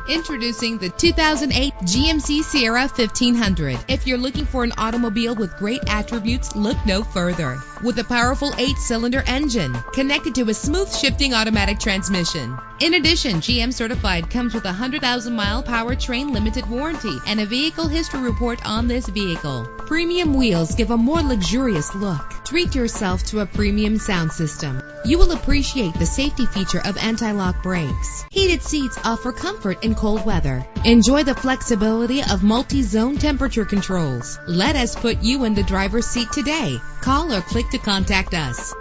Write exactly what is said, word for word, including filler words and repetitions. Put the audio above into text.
Introducing the two thousand eight G M C Sierra fifteen hundred. If you're looking for an automobile with great attributes, look no further. With a powerful eight-cylinder engine connected to a smooth shifting automatic transmission. In addition, G M Certified comes with a one hundred thousand mile powertrain limited warranty and a vehicle history report on this vehicle. Premium wheels give a more luxurious look. Treat yourself to a premium sound system. You will appreciate the safety feature of anti-lock brakes. Heated seats offer comfort in cold weather. Enjoy the flexibility of multi-zone temperature controls. Let us put you in the driver's seat today. Call or click to contact us.